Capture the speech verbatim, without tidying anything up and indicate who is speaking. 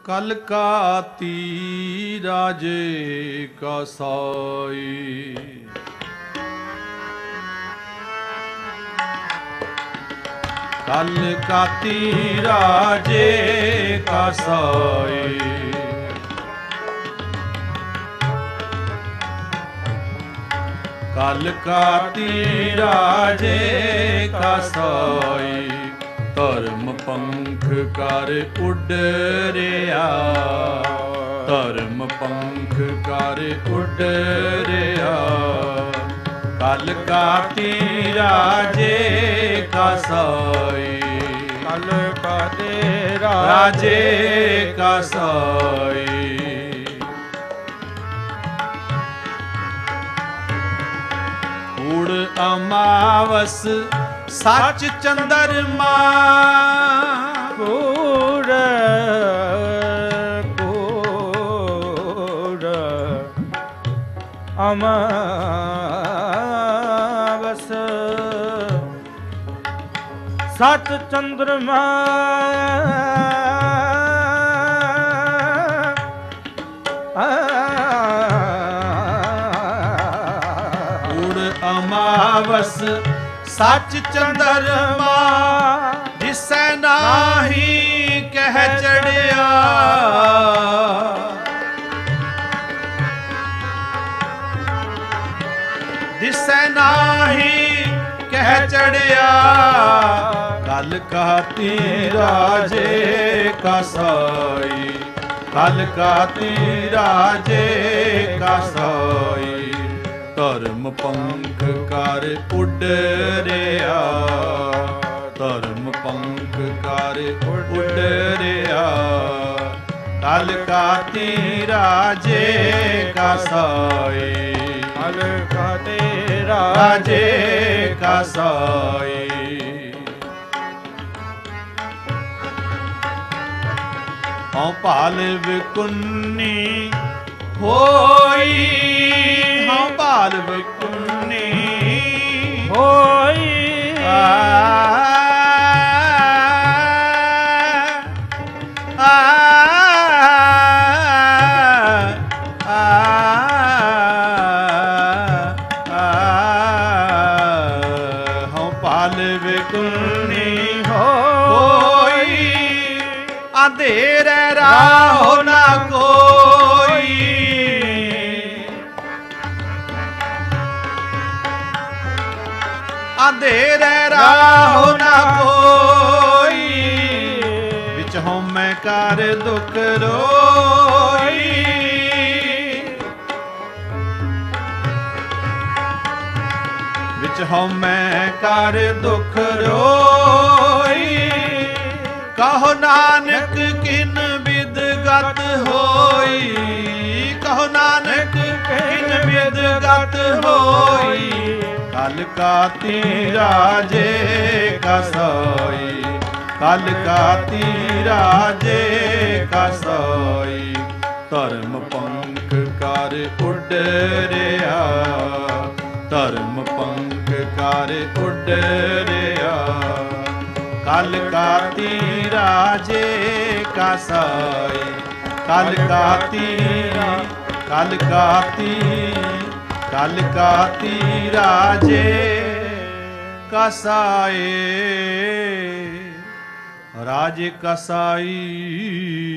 Speaker 1: कल काती राजे का साई। कल काती राजे का साई। कल काती राजे का साई। धर्म पंख कर उड़ रिया। धर्म पंख कर उड़ रिया। कल काती राजे का साई।
Speaker 2: कल काती
Speaker 1: राजे का साई। कूड़ अमावस सच चंद्रमा।
Speaker 2: कूड़ कूड़ अमावस सच चंद्रमा।
Speaker 1: अमावस सच चंद्रमा। जिसै नाही कह चढ़िया। जिसै नाही कह चढ़िया। कल काती राजे का साई। कल काती राजे का साई। धर्म पंख कर उड़ रिया। धर्म पंख कर उड़ रिया। कल काती राजे का साई।
Speaker 2: कल काती
Speaker 1: राजे का साई। औ पाल विकुन्नी होई। हाँ पाल विकुन्नी
Speaker 2: होई।
Speaker 1: आ, आ, आ, आ, हाँ पाल विकुन्नी होई। अंधेर राहो ना कोई। अंधेर राहो ना कोई। विच होमै कर दुख रोई। विच होमै कर दुख रोई। कहो नानक किन विद गत होई। कहो नानक किन विद गत होई। कल काती राजे का साई। कल काती राजे का साई। धर्म पंख कर उड़ रिया। धर्म पंख कर उड़ रिया। कल काती राजे का साई। कल काती कल काती कल काती राजे का साई। राजे का साई।